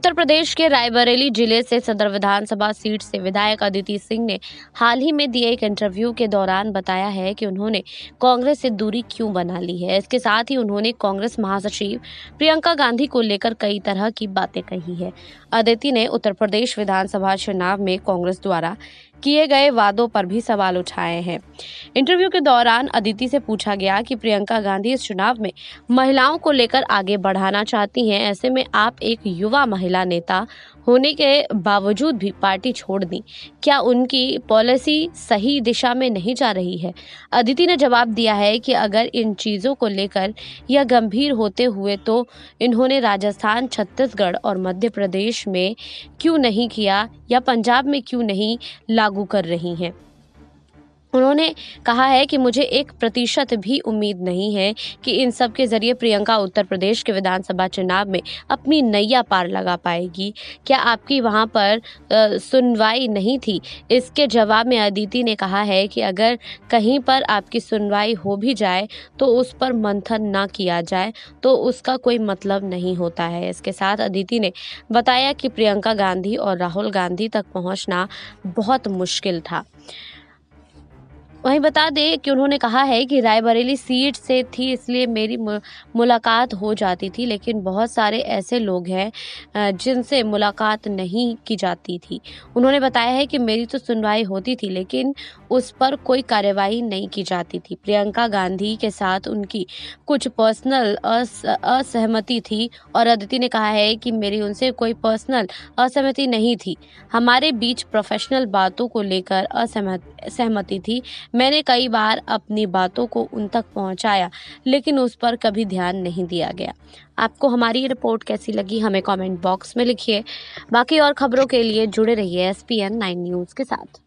उत्तर प्रदेश के रायबरेली जिले से सदर विधानसभा सीट से विधायक अदिति सिंह ने हाल ही में दिए एक इंटरव्यू के दौरान बताया है कि उन्होंने कांग्रेस से दूरी क्यों बना ली है। इसके साथ ही उन्होंने कांग्रेस महासचिव प्रियंका गांधी को लेकर कई तरह की बातें कही है। अदिति ने उत्तर प्रदेश विधानसभा चुनाव में कांग्रेस द्वारा किए गए वादों पर भी सवाल उठाए हैं। इंटरव्यू के दौरान अदिति से पूछा गया कि प्रियंका गांधी इस चुनाव में महिलाओं को लेकर आगे बढ़ाना चाहती हैं, ऐसे में आप एक युवा महिला नेता होने के बावजूद भी पार्टी छोड़ दी, क्या उनकी पॉलिसी सही दिशा में नहीं जा रही है? अदिति ने जवाब दिया है कि अगर इन चीजों को लेकर यह गंभीर होते हुए तो इन्होंने राजस्थान, छत्तीसगढ़ और मध्य प्रदेश में क्यों नहीं किया या पंजाब में क्यों नहीं लागू कर रही हैं। उन्होंने कहा है कि मुझे 1% भी उम्मीद नहीं है कि इन सब के जरिए प्रियंका उत्तर प्रदेश के विधानसभा चुनाव में अपनी नैया पार लगा पाएगी। क्या आपकी वहां पर सुनवाई नहीं थी? इसके जवाब में अदिति ने कहा है कि अगर कहीं पर आपकी सुनवाई हो भी जाए तो उस पर मंथन ना किया जाए तो उसका कोई मतलब नहीं होता है। इसके साथ अदिति ने बताया कि प्रियंका गांधी और राहुल गांधी तक पहुंचना बहुत मुश्किल था। वहीं बता दें कि उन्होंने कहा है कि रायबरेली सीट से थी इसलिए मेरी मुलाकात हो जाती थी, लेकिन बहुत सारे ऐसे लोग हैं जिनसे मुलाकात नहीं की जाती थी। उन्होंने बताया है कि मेरी तो सुनवाई होती थी लेकिन उस पर कोई कार्रवाई नहीं की जाती थी। प्रियंका गांधी के साथ उनकी कुछ पर्सनल असहमति थी और अदिति ने कहा है कि मेरी उनसे कोई पर्सनल असहमति नहीं थी। हमारे बीच प्रोफेशनल बातों को लेकर असहमति थी। मैंने कई बार अपनी बातों को उन तक पहुंचाया लेकिन उस पर कभी ध्यान नहीं दिया गया। आपको हमारी ये रिपोर्ट कैसी लगी हमें कमेंट बॉक्स में लिखिए। बाकी और खबरों के लिए जुड़े रहिए SPN 9 न्यूज़ के साथ।